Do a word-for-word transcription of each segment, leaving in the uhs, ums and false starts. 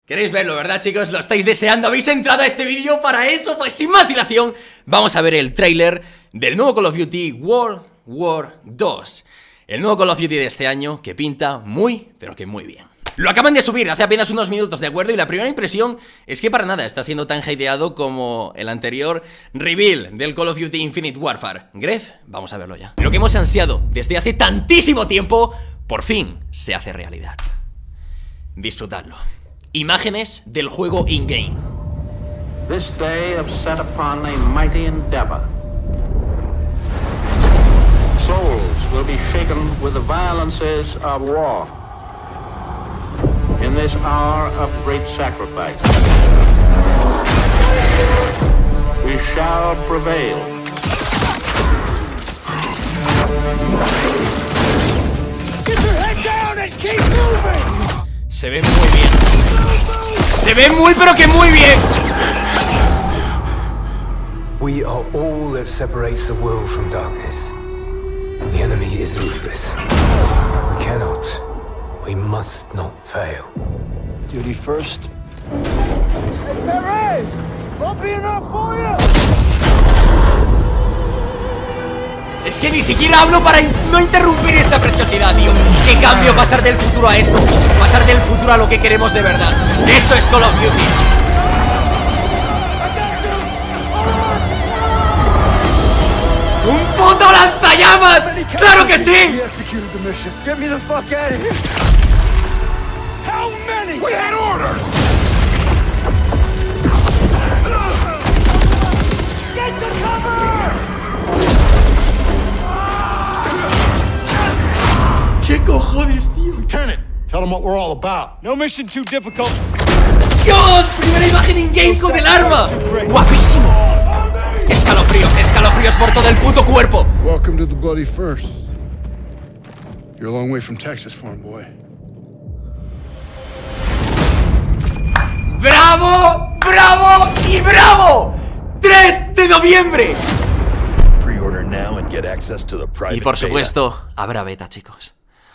¿Queréis verlo, verdad, chicos? ¿Lo estáis deseando? ¿Habéis entrado a este vídeo para eso? Pues sin más dilación, vamos a ver el tráiler del nuevo Call of Duty World War dos. El nuevo Call of Duty de este año que pinta muy, pero que muy bien. Lo acaban de subir hace apenas unos minutos, ¿de acuerdo? Y la primera impresión es que para nada está siendo tan hateado como el anterior reveal del Call of Duty Infinite Warfare. Gref, vamos a verlo ya. Lo que hemos ansiado desde hace tantísimo tiempo, por fin se hace realidad. Disfrutadlo. Imágenes del juego in-game. This day have set upon a mighty endeavor. Souls will be shaken with the violences of war. In this hour of great sacrifice, we shall prevail. Get your head down and keep moving. Se ve muy bien. Se ve muy pero que muy bien. We are all that separates the world from darkness. The enemy is ruthless. We cannot, we must not fail. Duty first. Hey, Perez! Won't be enough for you! Es que ni siquiera hablo para in no interrumpir esta preciosidad, tío. ¿Qué cambio pasar del futuro a esto? Pasar del futuro a lo que queremos de verdad. Esto es Call of Duty. ¡Un puto lanzallamas! ¡Claro que sí! Get me the fuck out of here! How many? We had orders! Get to cover! ¿Qué cojones, tío? Lieutenant, tell them what we're all about. No mission too difficult. ¡Dios! Primera imagen in-game con el arma. ¡Guapísimo! Escalofríos, escalofríos por todo el puto cuerpo. Welcome to the bloody first. You're a long way from Texas, farm boy. ¡Bravo! ¡Bravo! ¡Y bravo! tres de noviembre. Pre-order now and get access to the private Y por beta. supuesto, habrá beta, chicos.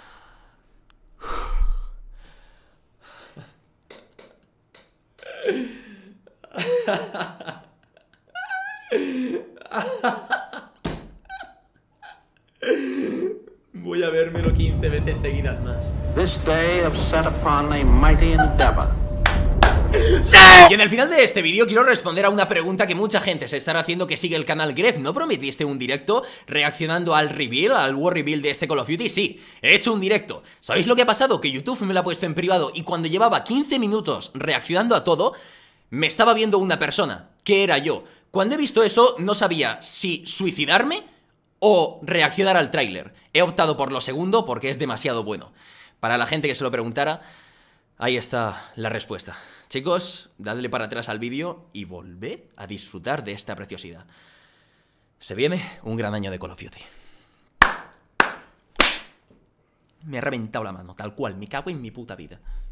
Voy a vérmelo quince veces seguidas más. This day have set upon a mighty endeavor. ¡Sí! Y en el final de este vídeo quiero responder a una pregunta que mucha gente se estará haciendo que sigue el canal Gref. ¿No prometiste un directo reaccionando al reveal, al war reveal de este Call of Duty? Sí, he hecho un directo. ¿Sabéis lo que ha pasado? Que YouTube me lo ha puesto en privado y cuando llevaba quince minutos reaccionando a todo, me estaba viendo una persona, que era yo. Cuando he visto eso, no sabía si suicidarme o reaccionar al tráiler. He optado por lo segundo porque es demasiado bueno. Para la gente que se lo preguntara, ahí está la respuesta. Chicos, dadle para atrás al vídeo y volved a disfrutar de esta preciosidad. Se viene un gran año de Call of Duty. Me ha reventado la mano, tal cual, me cago en mi puta vida.